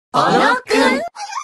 小野くん。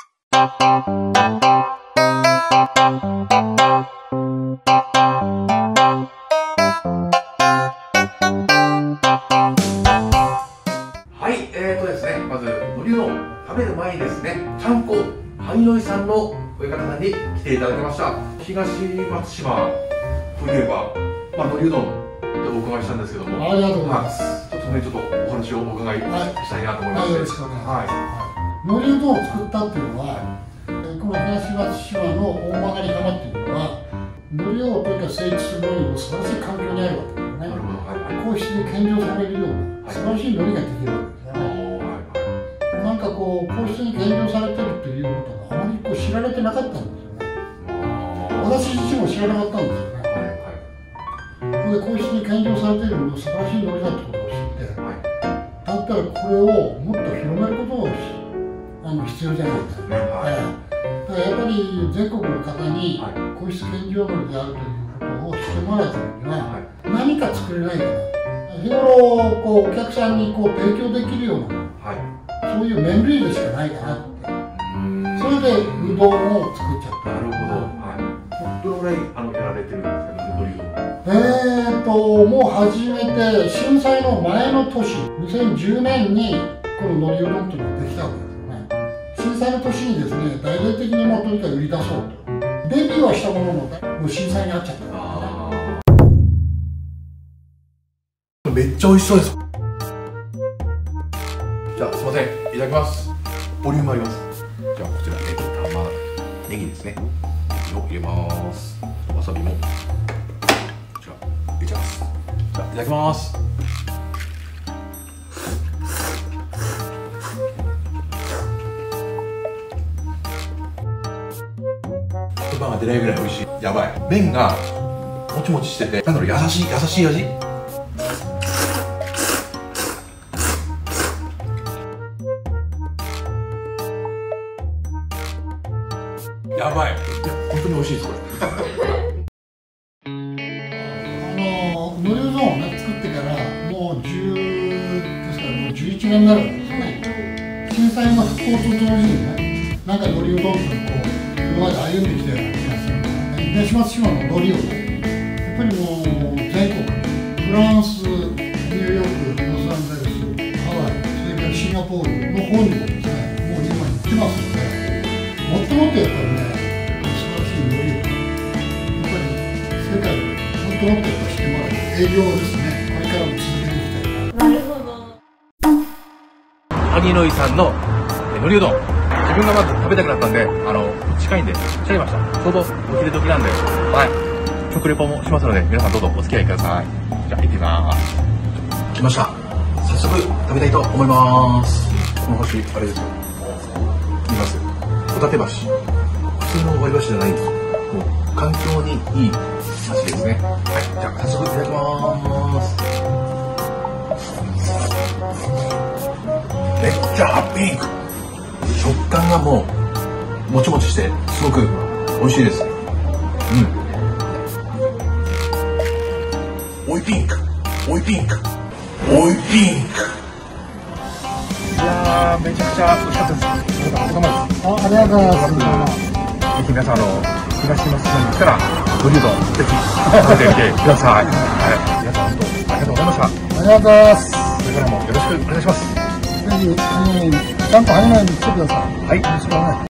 はい、ですね、まず海苔うどん食べる前にですね、ちゃんこ萩の井さんの親方さんに来ていただきました。東松島といえば、海苔うどんってお伺いしたんですけども、 ありがとうございます。 ちょっとお話をお伺いしたいなと思いまして、 よろしくお願いします。海苔うどんを作ったっていうのは、この東松島の大曲浜っていうのは、海苔をとにかく生育するのにも素晴らしい環境にあるわけですよね。皇室に献上されるような素晴らしい海苔ができるわけですよね。なんかこう皇室に献上されてるっていうことがあまりこう知られてなかったんですよね。私自身も知らなかったんですよね。で皇室に献上されているの素晴らしい海苔だってことを知って、だったらこれをもっと広めることが必要じゃないですか。だからやっぱり全国の方に皇室献上海苔であるということを知ってもらうためには何か作れないかな。日頃こうお客さんにこう提供できるような、そういう麺類でしかないかなって。それでうどんを作っちゃった。 なるほど。どのぐらいやられてるんですか、海苔うどん。 もう初めて震災の前の年、2010年にこの海苔うどんというのができたわけですよね。震災の年にですね、大々的にもうとにかく売り出そうと。デビューはしたものの、もう震災に遭っちゃった。 めっちゃ美味しそうです。じゃあすいません、いただきます。ボリュームあります。じゃあこちら玉ねぎですねを入れます。わさびもこちら入れちゃいます。じゃあいただきます。言葉が出ないぐらい美味しい。やばい。麺がもちもちしてて、なんだろう、優しい味。やばい。いや、本当に美味しいです、これ。 海苔うどんをね、作ってからもう11年になるわけですね。震災の復興と同時にね、なんか海苔うどんとこう今まで歩んできたような気がする。東松島の海苔をね、やっぱりもう全国、フランス、ニューヨーク、ロサンゼルス、ハワイ、それからシンガポールの方にもですね、もう今行ってますので、もっともっとやっぱりね、世界にもっともっと知ってもらう営業をですね、これからも続けていきたいな。なるほど。 萩の井さんの海苔うどん、自分がまず食べたくなったんで、近いんで来ちゃいました。ちょうどお昼時なんで、食レポもしますので、皆さんどうぞお付き合いください。じゃあ行ってみます。来ました。早速食べたいと思います。この星あれですよ。見ます。ホタテ橋。普通の割り箸じゃないんですよ。もう環境にいい味ですね。はい、じゃあ早速いただきます。めっちゃハッピー。食感がもうもちもちしてすごく美味しいです。おいピンク。いやー、めちゃくちゃ美味しかったです。 ありがとうございます。 ぜひ皆さん東松島に来たら海苔うどんぜひ食べてみてください。皆さん本当ありがとうございました。 ありがとうございます。 これからもよろしくお願いします。 ぜひちゃんと入らないように来てください。 はい、よろしくお願いします。